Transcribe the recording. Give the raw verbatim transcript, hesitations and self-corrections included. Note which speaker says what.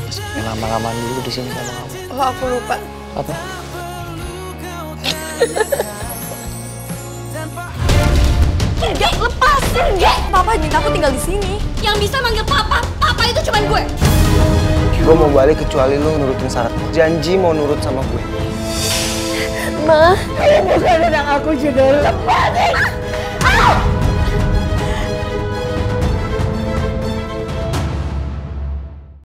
Speaker 1: Pengen lama-lama dulu di sini sama kamu.
Speaker 2: Oh, aku lupa.
Speaker 1: Apa?
Speaker 2: Enggak, lepasin, enggak. Papa minta aku tinggal di sini. Yang bisa manggil papa, papa itu cuma gue.
Speaker 1: Gue mau balik kecuali lu nurutin syarat. Janji mau nurut sama gue.
Speaker 2: Ma, kamu bukan anak aku juga, lepasin.